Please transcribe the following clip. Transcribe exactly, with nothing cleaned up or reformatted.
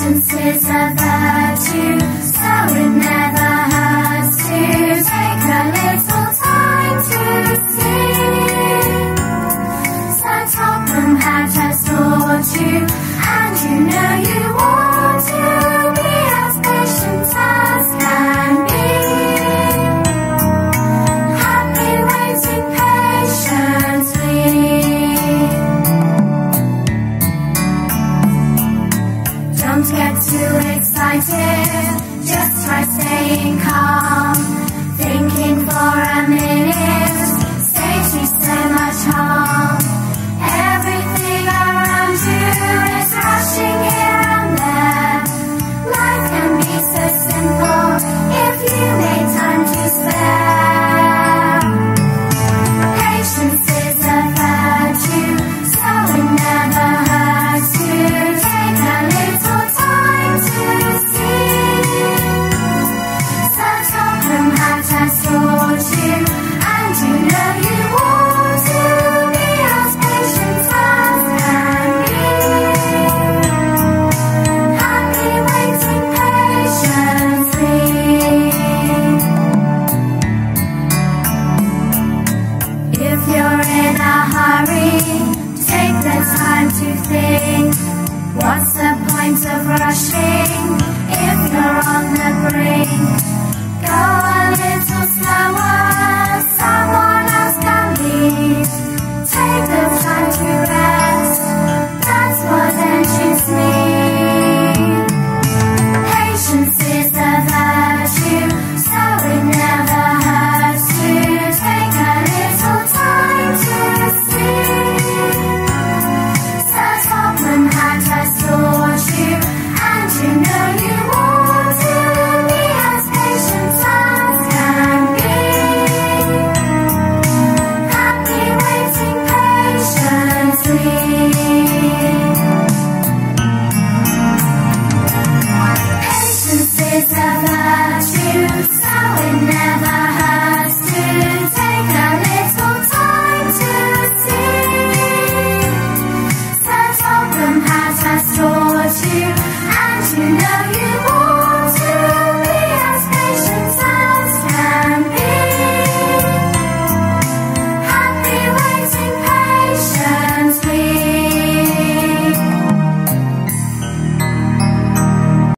Patience is a virtue, so it never hurts to take a little time to see. Sir Topham had just taught you, and you know you want to be as patient as can be. Happy waiting patiently. Don't get too excited, just try staying calm. Thinking for a minute saves you so much harm. Everything around you is rushing here and there. Life can be so simple if you make time to spare. Patience is a virtue, so it never hurts to take a little time to see. Sir Topham had just taught you, and you know you want to be as patient as can be. Happy waiting patiently. If you're in a hurry, take the time to think. What's the point of rushing if you're on the brink?